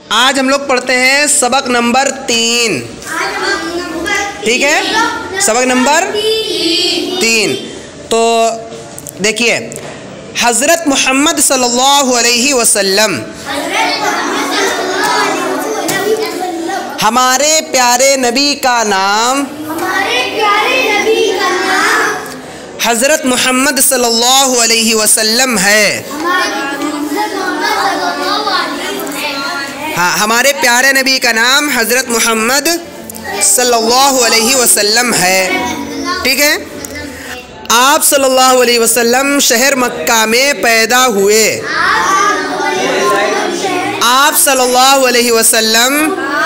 आज हम लोग पढ़ते हैं सबक नंबर 3। ठीक है, सबक नंबर 3। तो देखिए, हज़रत मोहम्मद सल्लल्लाहु अलैहि वसल्लम, हमारे प्यारे नबी का नाम हज़रत मोहम्मद सल्लल्लाहु अलैहि वसल्लम है। हाँ, हमारे प्यारे नबी का नाम हज़रत मोहम्मद सल्लल्लाहु अलैहि वसल्लम है। ठीक है, आप सल्लल्लाहु अलैहि वसल्लम शहर मक्का में पैदा हुए। आप सल्लल्लाहु अलैहि वसल्लम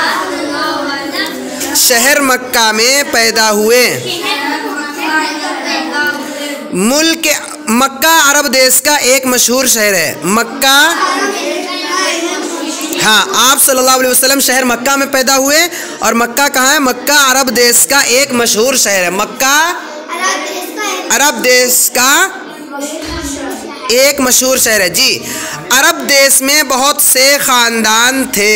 शहर मक्का में पैदा हुए। मुल्क मक्का अरब देश का एक मशहूर शहर है। मक्का, हाँ, आप सल्लल्लाहु अलैहि वसल्लम शहर मक्का में पैदा हुए। और मक्का कहाँ है? मक्का अरब देश का एक मशहूर शहर है। मक्का अरब देश का एक मशहूर शहर है। जी, अरब देश में बहुत से ख़ानदान थे।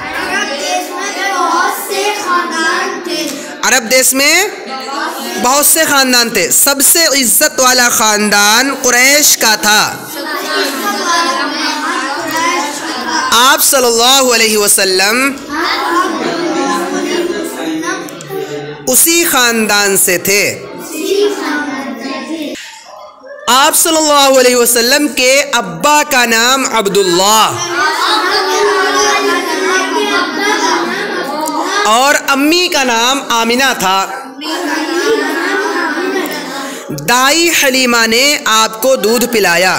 अरब देश में बहुत से ख़ानदान थे। सबसे इज्जत वाला ख़ानदान कुरैश का था। आप सल्लल्लाहु अलैहि वसल्लम उसी ख़ानदान से थे। आप सल्लल्लाहु अलैहि वसल्लम के अब्बा का नाम अब्दुल्लाह और अम्मी का नाम आमिना था। दाई हलीमा ने आपको दूध पिलाया।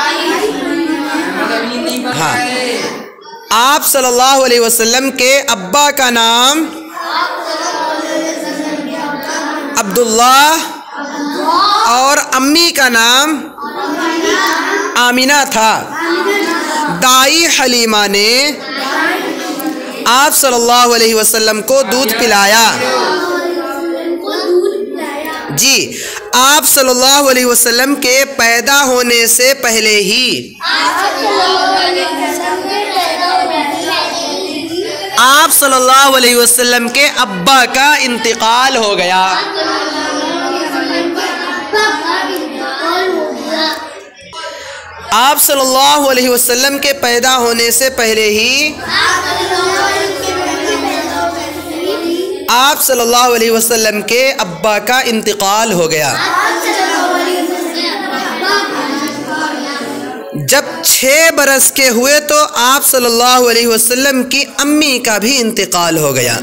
हाँ, आप सल्लल्लाहु अलैहि वसल्लम के अब्बा का नाम अब्दुल्लाह और अम्मी का नाम आमिना था। दाई हलीमा ने आप सल्लल्लाहु अलैहि वसल्लम को दूध पिलाया। जी, आप सल्लल्लाहु अलैहि वसल्लम के पैदा होने से पहले ही आप सल्लल्लाहु अलैहि वसल्लम के अब्बा का इंतकाल हो गया। आप सल्लल्लाहु अलैहि वसल्लम के पैदा होने से पहले ही आप सल्लल्लाहु अलैहि वसल्लम के अब्बा का इंतकाल हो गया। जब 6 बरस के हुए तो आप सल्लल्लाहु अलैहि वसल्लम की अम्मी का भी इंतकाल हो गया।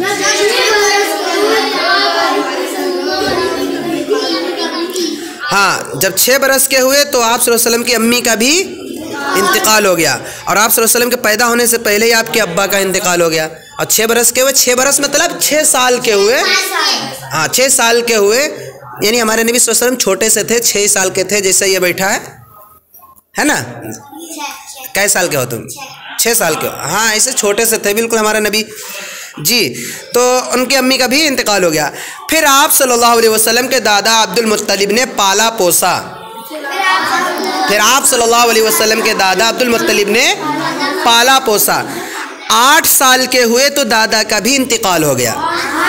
हाँ, जब 6 बरस के हुए तो आप सल्लल्लाहु अलैहि वसल्लम की अम्मी का भी इंतकाल हो गया। और आप सल्लल्लाहु अलैहि वसल्लम के पैदा होने से पहले ही आपके अब्बा का इंतकाल हो गया। और 6 बरस के हुए, 6 बरस मतलब 6 साल के हुए। हाँ, 6 साल के हुए, यानी हमारे नबी सल्लल्लाहु अलैहि वसल्लम छोटे से थे, 6 साल के थे। जैसे ये बैठा है ना? कै साल के हो तुम? 6 साल के हो। हाँ, ऐसे छोटे से थे बिल्कुल हमारे नबी जी। तो उनकी अम्मी का भी इंतकाल हो गया। फिर आप सल्लल्लाहु अलैहि वसल्लम के दादा अब्दुल मुत्तलिब ने पाला पोसा। फिर आप सल्लल्लाहु अलैहि वसल्लम के दादा अब्दुल मुत्तलिब ने पाला पोसा। 8 साल के हुए तो दादा का भी इंतकाल हो गया।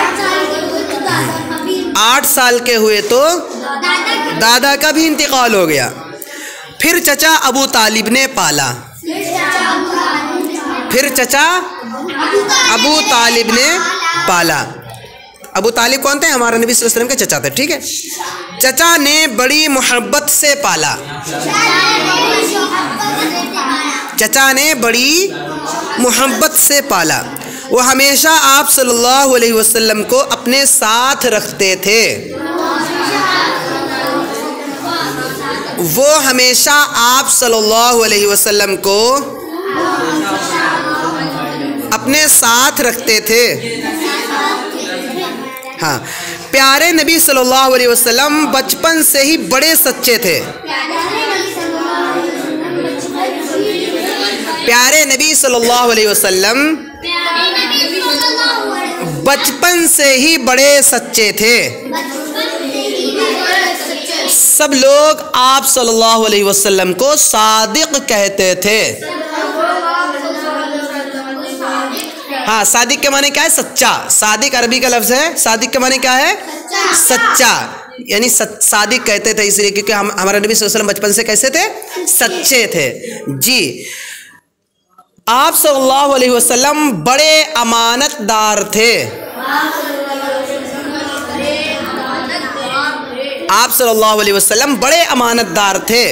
8 साल के हुए तो दादा का भी इंतकाल हो गया। फिर चचा अबू तालिब ने पाला। फिर चचा अबू तालिब ने पाला। अबू तालिब कौन थे? हमारे नबी सल्लल्लाहु अलैहि वसल्लम के चचा थे। ठीक है, चचा ने बड़ी मोहब्बत से पाला। चचा ने बड़ी मोहब्बत से पाला। वो हमेशा आप सल्लल्लाहु अलैहि वसल्लम को अपने साथ रखते थे। वो हमेशा आप सल्लल्लाहु अलैहि वसल्लम को अपने साथ रखते थे। हाँ, प्यारे नबी सल्लल्लाहु अलैहि वसल्लम बचपन से ही बड़े सच्चे थे। प्यारे नबी सल्लल्लाहु अलैहि वसल्लम बचपन से ही बड़े सच्चे थे। सब लोग आप सल्लल्लाहु अलैहि वसल्लम को सादिक कहते थे। हाँ, सादिक के माने क्या है? सच्चा। सादिक अरबी का लफ्ज है। सादिक के माने क्या है? सच्चा। यानी सादिक कहते थे इसलिए क्योंकि हमारा नबी सल्लल्लाहु अलैहि वसल्लम बचपन से कैसे थे? सच्चे थे जी। आप सल्लल्लाहु अलैहि वसल्लम बड़े अमानतदार थे। आप सल्लल्लाहु अलैहि वसल्लम बड़े अमानतदार थे।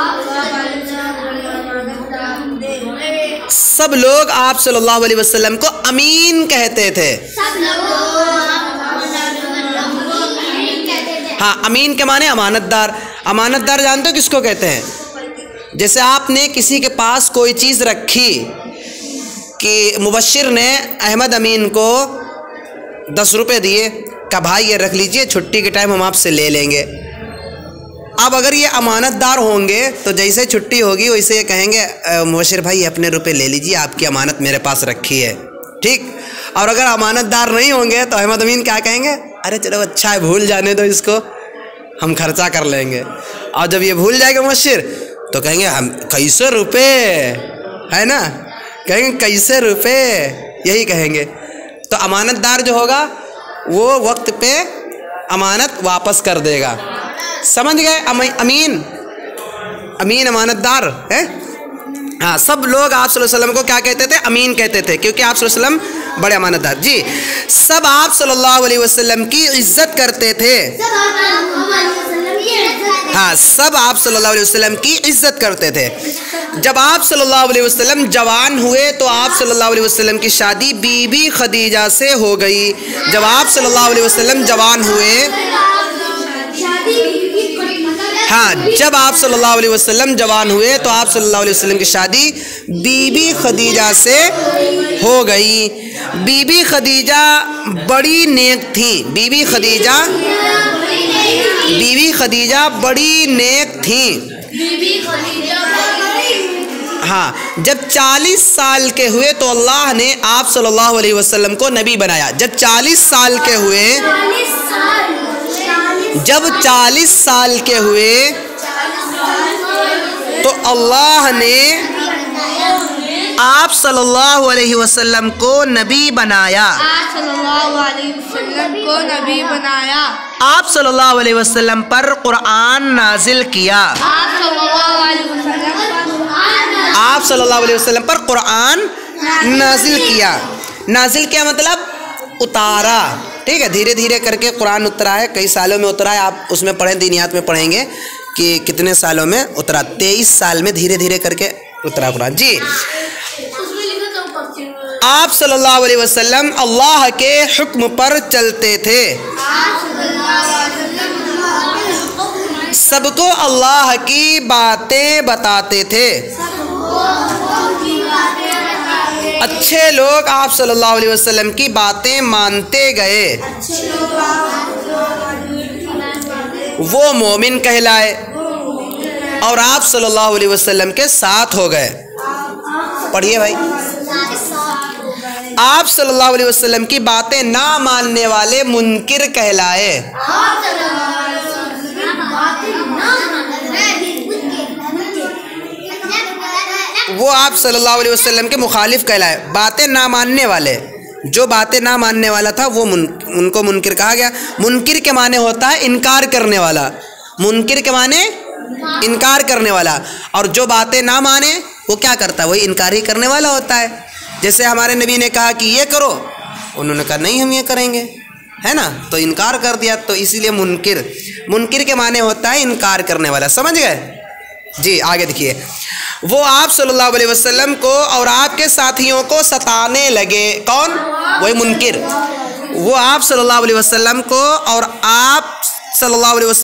सब लोग आप सल्लल्लाहु अलैहि वसल्लम को अमीन कहते थे। हाँ, अमीन के माने अमानतदार। अमानतदार जानते हो किसको कहते हैं? जैसे आपने किसी के पास कोई चीज़ रखी कि मुबश्शिर ने अहमद अमीन को 10 रुपये दिए, कहा भाई ये रख लीजिए, छुट्टी के टाइम हम आपसे ले लेंगे। अब अगर ये अमानतदार होंगे तो जैसे छुट्टी होगी वैसे ये कहेंगे मुबश्शिर भाई अपने रुपए ले लीजिए, आपकी अमानत मेरे पास रखी है, ठीक। और अगर अमानतदार नहीं होंगे तो अहमद अमीन क्या कहेंगे? अरे चलो अच्छा है, भूल जाने दो इसको, हम खर्चा कर लेंगे। और जब ये भूल जाएगा मुबश्शिर तो कहेंगे हम कैसे रुपए, है ना, कहेंगे कैसे रुपए, यही कहेंगे। तो अमानतदार जो होगा वो वक्त पे अमानत वापस कर देगा। समझ गए? अमीन, अमीन अमानतदार है। हाँ, सब लोग आप सल्लल्लाहु अलैहि वसल्लम को क्या कहते थे? अमीन कहते थे, क्योंकि आप सल्लल्लाहु अलैहि वसल्लम बड़े अमानतदार जी। सब आप सल्लल्लाहु अलैहि वसल्लम की इज्जत करते थे। हाँ, सब आप सल्लल्लाहु अलैहि वसल्लम की इज्जत करते थे। जब आप सल्लल्लाहु अलैहि वसल्लम जवान हुए तो आप सल्लल्लाहु अलैहि वसल्लम की शादी बीबी खदीजा से हो गई। जब आप सल्लल्लाहु अलैहि वसल्लम जवान हुए, हाँ, जब आप सल्लल्लाहु अलैहि वसल्लम जवान हुए तो आप सल्लल्लाहु अलैहि वसल्लम की शादी बीबी खदीजा से हो गई। बीबी खदीजा बड़ी नेक थी। बीबी खदीजा बड़ी नेक थी। हाँ, जब 40 साल के हुए तो अल्लाह ने आप सल्लल्लाहु अलैहि वसल्लम को नबी बनाया। जब 40 साल के हुए, जब 40 साल के हुए तो अल्लाह ने आप सल्लल्लाहु अलैहि वसल्लम को नबी बनाया। आप सल्लल्लाहु अलैहि वसल्लम को नबी बनाया। आप सल्लल्लाहु अलैहि वसल्लम पर कुरान नाजिल किया। आप सल्लल्लाहु अलैहि वसल्लम पर कुरान नाजिल किया। नाजिल किया मतलब उतारा, ठीक है। धीरे धीरे करके कुरान उतरा है, कई सालों में उतरा है। आप उसमें पढ़ें, दीनियात में पढ़ेंगे कि कितने सालों में उतरा। 23 साल में धीरे धीरे करके उतरा कुरान जी। आप सल्लल्लाहु अलैहि वसल्लम अल्लाह के हुक्म पर चलते थे। सबको अल्लाह की बातें बताते थे। अच्छे लोग आप सल्लल्लाहु अलैहि वसल्लम की बातें मानते गए, वो मोमिन कहलाए और आप सल्लल्लाहु अलैहि वसल्लम के साथ हो गए। पढ़िए भाई। आप सल्लल्लाहु अलैहि वसल्लम की बातें ना मानने वाले मुनकिर कहलाए। वो आप सल्लल्लाहु अलैहि वसल्लम के मुखालिफ कहलाए। बातें ना मानने वाले, जो बातें ना मानने वाला था वो उनको मुनकिर कहा गया। मुनकिर के माने होता है इनकार करने वाला। मुनकिर के माने इनकार करने वाला, और जो बातें ना माने वो क्या करता है? वही इनकार ही करने वाला होता है। जैसे हमारे नबी ने कहा कि ये करो, उन्होंने कहा नहीं हम ये करेंगे, है ना, तो इनकार कर दिया। तो इसीलिए मुनकिर, मुनकिर के माने होता है इनकार करने वाला। समझ गए जी? आगे देखिए। वो आप सल्लल्लाहु अलैहि वसल्लम को और आपके साथियों को सताने लगे। कौन? वही मुनकिर। वो आप सल्लल्लाहु अलैहि वसल्लम को और आप सल्लल्लाहु अलैहि वसल्लम